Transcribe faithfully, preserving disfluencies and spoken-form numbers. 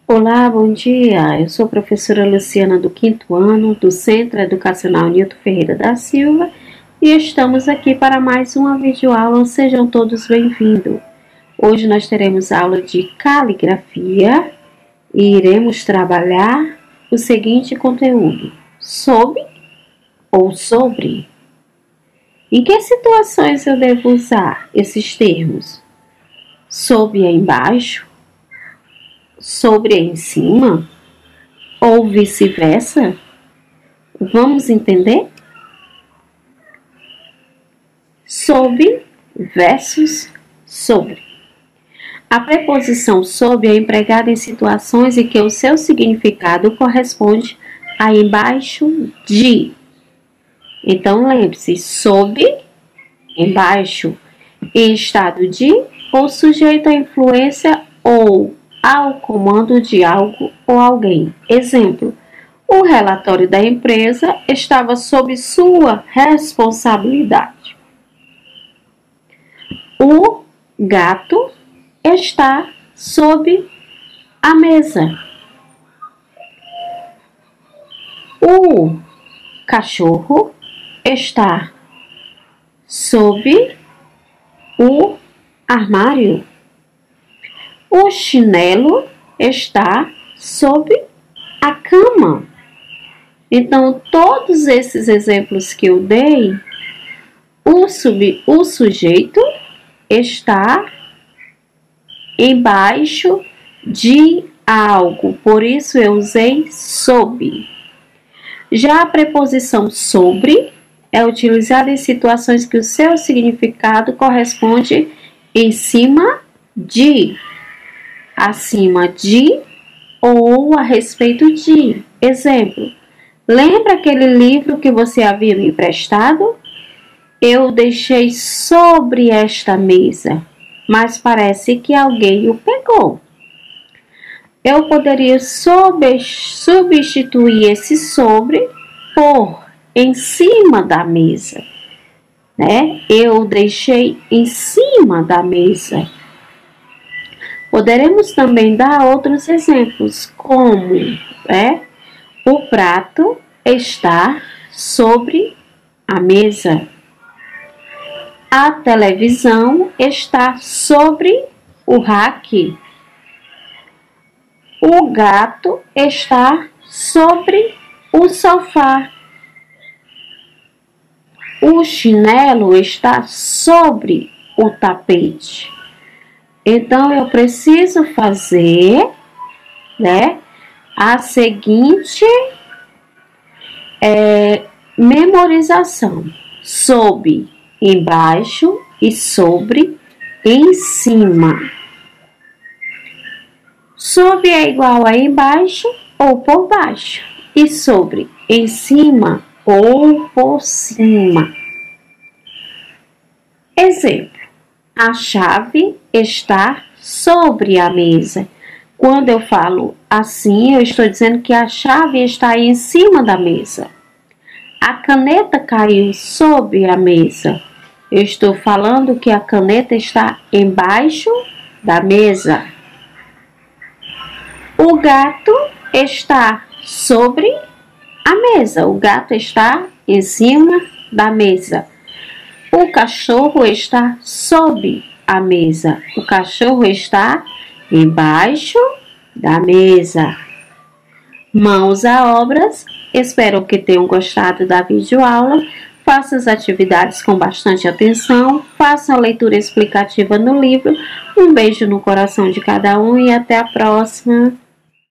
Olá, bom dia. Eu sou a professora Luciana do quinto ano do Centro Educacional Nilton Ferreira da Silva e estamos aqui para mais uma videoaula. Sejam todos bem-vindos. Hoje nós teremos aula de caligrafia e iremos trabalhar o seguinte conteúdo: sob ou sobre. Em que situações eu devo usar esses termos? Sob é embaixo? Sobre é em cima? Ou vice-versa? Vamos entender? Sob versus sobre. A preposição sob é empregada em situações em que o seu significado corresponde a embaixo de. Então, lembre-se, sob, embaixo, em estado de ou sujeito à influência ou ao comando de algo ou alguém. Exemplo: o relatório da empresa estava sob sua responsabilidade. O gato está sob a mesa. O cachorro está sob o armário. O chinelo está sob a cama. Então, todos esses exemplos que eu dei, o, sub, o sujeito está embaixo de algo. Por isso, eu usei sob. Já a preposição sobre é utilizada em situações que o seu significado corresponde em cima de, acima de ou a respeito de. Exemplo: lembra aquele livro que você havia me emprestado? Eu deixei sobre esta mesa, mas parece que alguém o pegou. Eu poderia substituir esse sobre por em cima da mesa, né? Eu deixei em cima da mesa. Poderemos também dar outros exemplos, como, né, o prato está sobre a mesa. A televisão está sobre o rack. O gato está sobre o sofá. O chinelo está sobre o tapete. Então, eu preciso fazer, né, a seguinte é, memorização: sob, embaixo, e sobre, em cima. Sob é igual a embaixo ou por baixo, e sobre, em cima ou por cima. Exemplo: a chave está sobre a mesa. Quando eu falo assim, eu estou dizendo que a chave está em cima da mesa. A caneta caiu sobre a mesa. Eu estou falando que a caneta está embaixo da mesa. O gato está sobre a mesa. O gato está em cima da mesa. O cachorro está sob a mesa. O cachorro está embaixo da mesa. Mãos à obras. Espero que tenham gostado da videoaula. Faça as atividades com bastante atenção. Faça a leitura explicativa no livro. Um beijo no coração de cada um e até a próxima.